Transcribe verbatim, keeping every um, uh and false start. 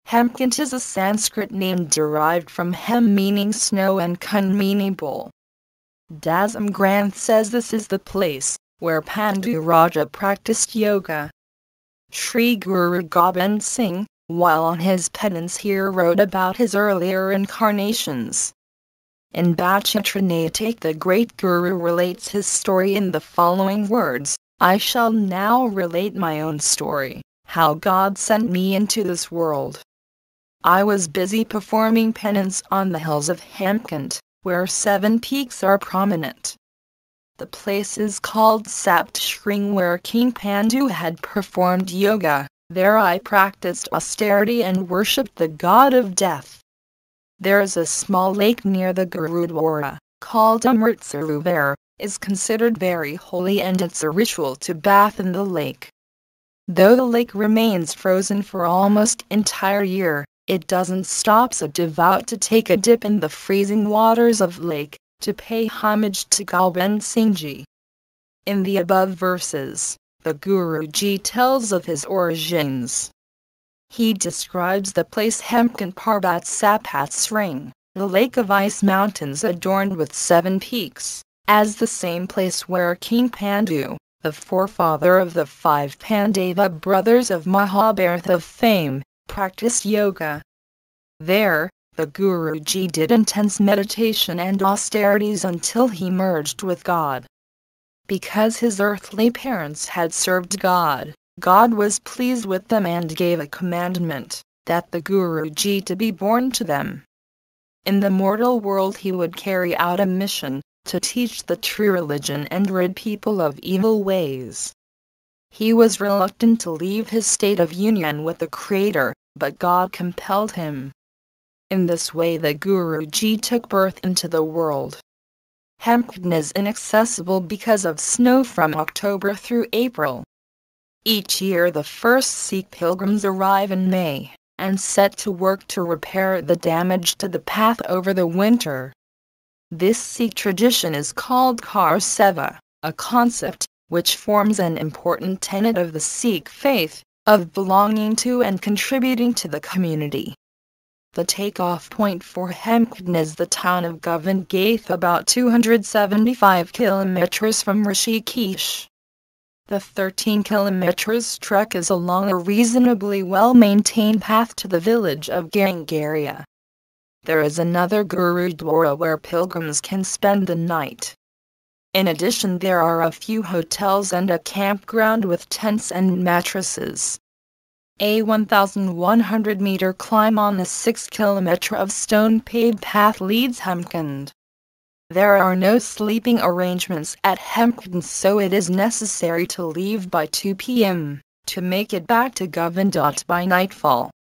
Hemkunt is a Sanskrit name derived from hem meaning snow and kun meaning bowl. Dasam Granth says this is the place where Pandu Raja practiced yoga. Sri Guru Gobind Singh, while on his penance here, wrote about his earlier incarnations. In Bachitranayataka, the great Guru relates his story in the following words: I shall now relate my own story, how God sent me into this world. I was busy performing penance on the hills of Hemkunt, where seven peaks are prominent. The place is called Saptashring, where King Pandu had performed yoga. There I practiced austerity and worshipped the god of death. There is a small lake near the Gurudwara, called Amritsarovar, is considered very holy, and it's a ritual to bath in the lake. Though the lake remains frozen for almost entire year, it doesn't stop a devout to take a dip in the freezing waters of lake, to pay homage to Gobind Singh Ji. In the above verses, the Guruji tells of his origins. He describes the place Hemkunt Parbat Saptashring, the lake of ice mountains adorned with seven peaks, as the same place where King Pandu, the forefather of the five Pandava brothers of Mahabharata fame, practiced yoga. There, the Guruji did intense meditation and austerities until he merged with God. Because his earthly parents had served God, God was pleased with them and gave a commandment, that the Guruji to be born to them. In the mortal world he would carry out a mission, to teach the true religion and rid people of evil ways. He was reluctant to leave his state of union with the Creator, but God compelled him. In this way the Guruji took birth into the world. Hemkunt is inaccessible because of snow from October through April. Each year the first Sikh pilgrims arrive in May, and set to work to repair the damage to the path over the winter. This Sikh tradition is called Kar Seva, a concept which forms an important tenet of the Sikh faith, of belonging to and contributing to the community. The takeoff point for Hemkunt is the town of Govind Gath, about two hundred seventy-five kilometers from Rishikesh. The thirteen kilometers trek is along a reasonably well-maintained path to the village of Gangaria. There is another Gurudwara where pilgrims can spend the night. In addition, there are a few hotels and a campground with tents and mattresses. A one thousand one hundred meter climb on the six kilometer of stone-paved path leads Hemkunt. There are no sleeping arrangements at Hemkunt, so it is necessary to leave by two p m to make it back to Govindot by nightfall.